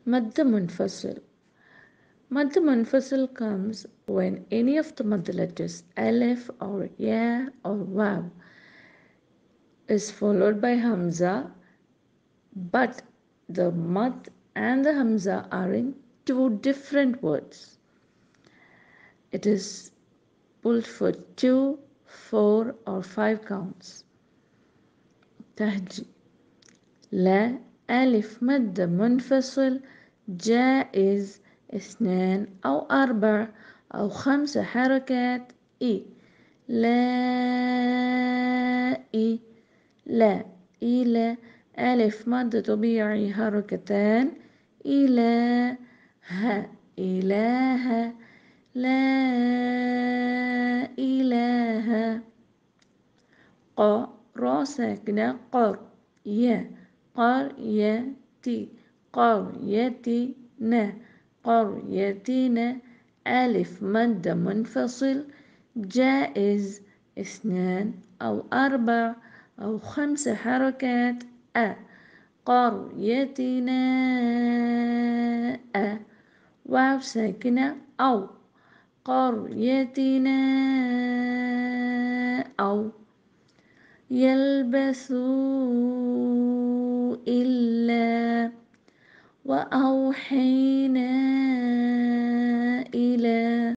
مد منفصل. مد منفصل comes when any of the mad letters alif or ya or waw is followed by hamza, but the mad and the hamza are in two different words. It is pulled for 2, 4 or 5 counts. تهجي لا ألف مد منفصل جائز 2 أو 4 أو 5 حركات إي. لا إي لا إلى ألف مد طبيعي حركتان إلى ها إله لا إله. ق را ساكنة قر يا قريتي قريتنا قريتنا. ألف مد منفصل جائز 2 أو 4 أو 5 حركات أ. قريتنا أ. واو ساكنة أو قريتنا أو. يلبثوا إلا وأوحينا إلى